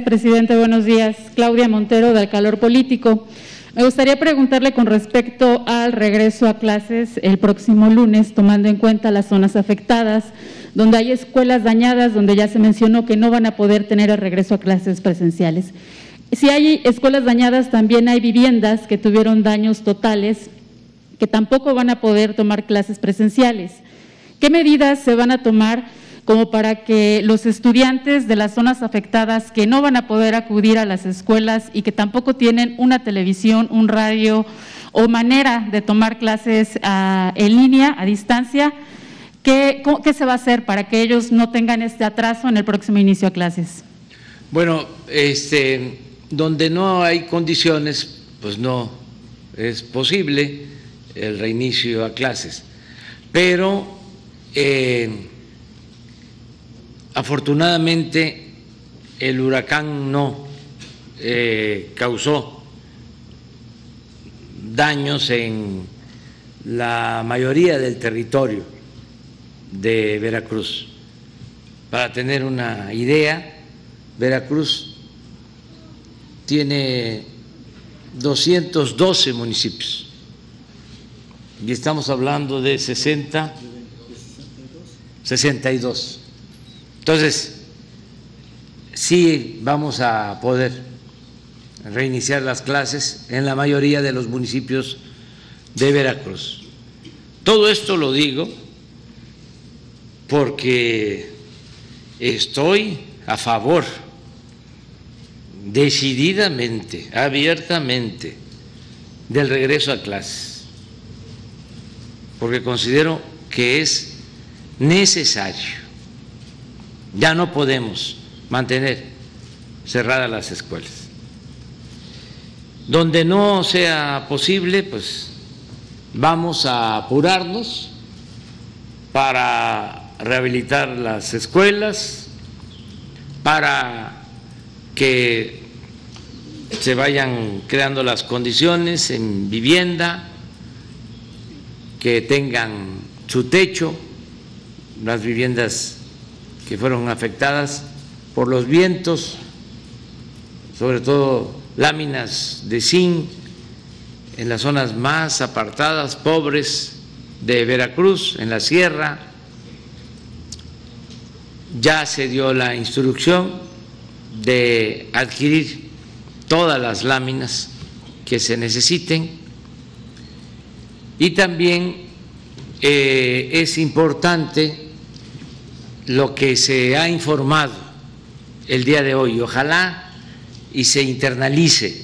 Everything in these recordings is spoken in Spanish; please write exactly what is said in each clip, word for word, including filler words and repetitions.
Gracias, presidente. Buenos días. Claudia Montero, de Al Calor Político. Me gustaría preguntarle con respecto al regreso a clases el próximo lunes, tomando en cuenta las zonas afectadas, donde hay escuelas dañadas, donde ya se mencionó que no van a poder tener el regreso a clases presenciales. Si hay escuelas dañadas, también hay viviendas que tuvieron daños totales, que tampoco van a poder tomar clases presenciales. ¿Qué medidas se van a tomar como para que los estudiantes de las zonas afectadas que no van a poder acudir a las escuelas y que tampoco tienen una televisión, un radio o manera de tomar clases uh, en línea, a distancia, ¿qué, ¿qué se va a hacer para que ellos no tengan este atraso en el próximo inicio a clases? Bueno, este, donde no hay condiciones, pues no es posible el reinicio a clases, pero eh, afortunadamente el huracán no eh, causó daños en la mayoría del territorio de Veracruz. Para tener una idea, Veracruz tiene doscientos doce municipios y estamos hablando de sesenta, sesenta y dos. Entonces, sí vamos a poder reiniciar las clases en la mayoría de los municipios de Veracruz. Todo esto lo digo porque estoy a favor, decididamente, abiertamente, del regreso a clases, porque considero que es necesario. Ya no podemos mantener cerradas las escuelas. Donde no sea posible, pues vamos a apurarnos para rehabilitar las escuelas, para que se vayan creando las condiciones en vivienda, que tengan su techo, las viviendas que fueron afectadas por los vientos, sobre todo láminas de zinc en las zonas más apartadas, pobres de Veracruz, en la sierra. Ya se dio la instrucción de adquirir todas las láminas que se necesiten y también eh, es importante lo que se ha informado el día de hoy. Ojalá y se internalice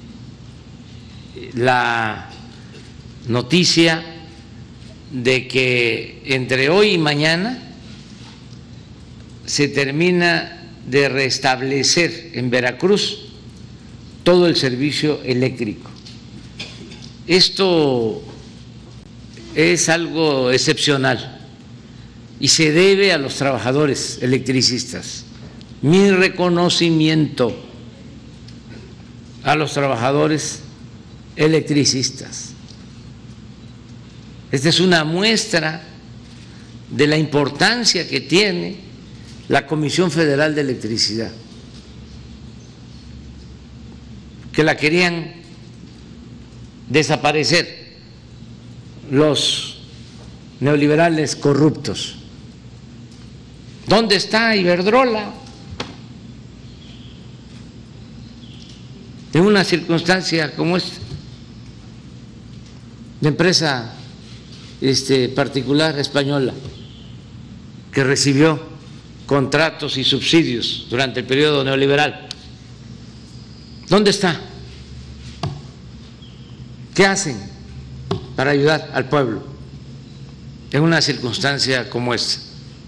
la noticia de que entre hoy y mañana se termina de restablecer en Veracruz todo el servicio eléctrico. Esto es algo excepcional y se debe a los trabajadores electricistas. Mi reconocimiento a los trabajadores electricistas. Esta es una muestra de la importancia que tiene la Comisión Federal de Electricidad, que la querían desaparecer los neoliberales corruptos. ¿Dónde está Iberdrola? En una circunstancia como esta, de empresa este, particular española que recibió contratos y subsidios durante el periodo neoliberal. ¿Dónde está? ¿Qué hacen para ayudar al pueblo en una circunstancia como esta?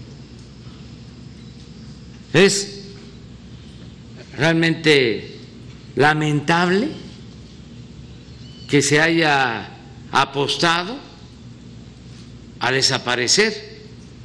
Es realmente lamentable que se haya apostado a desaparecer,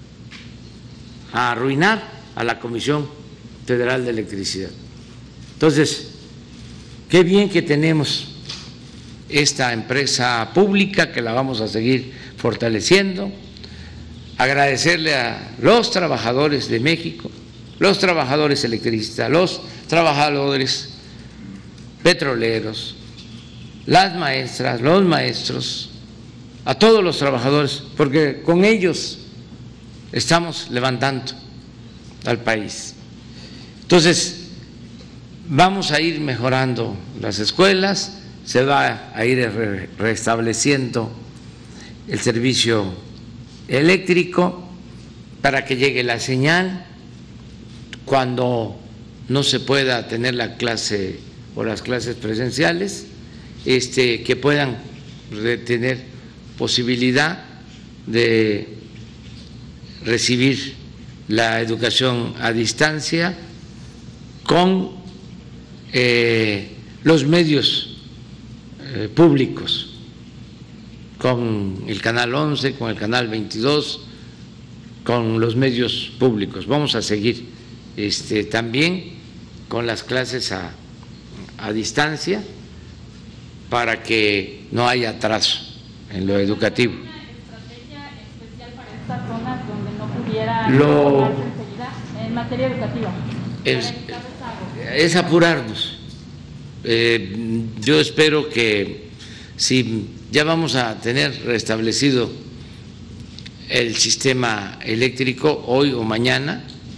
a arruinar a la Comisión Federal de Electricidad. Entonces, qué bien que tenemos esta empresa pública, que la vamos a seguir fortaleciendo. Agradecerle a los trabajadores de México los trabajadores electricistas, los trabajadores petroleros, las maestras, los maestros, a todos los trabajadores, porque con ellos estamos levantando al país. Entonces, vamos a ir mejorando las escuelas, se va a ir restableciendo el servicio eléctrico para que llegue la señal cuando no se pueda tener la clase o las clases presenciales, este, que puedan tener posibilidad de recibir la educación a distancia con eh, los medios eh, públicos, con el Canal once, con el Canal veintidós, con los medios públicos. Vamos a seguir este, también con las clases a, a distancia para que no haya atraso en lo educativo. ¿Una estrategia especial para estas zonas donde no pudiera lo enseguida en materia educativa? Es, es apurarnos. Eh, yo espero que si ya vamos a tener restablecido el sistema eléctrico hoy o mañana,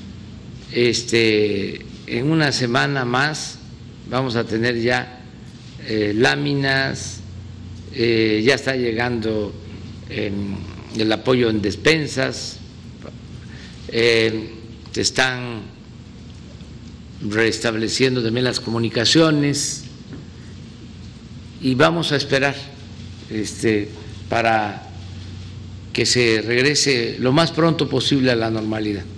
este, en una semana más vamos a tener ya eh, láminas, eh, ya está llegando eh, el apoyo en despensas, eh, se están restableciendo también las comunicaciones y vamos a esperar este, para que se regrese lo más pronto posible a la normalidad.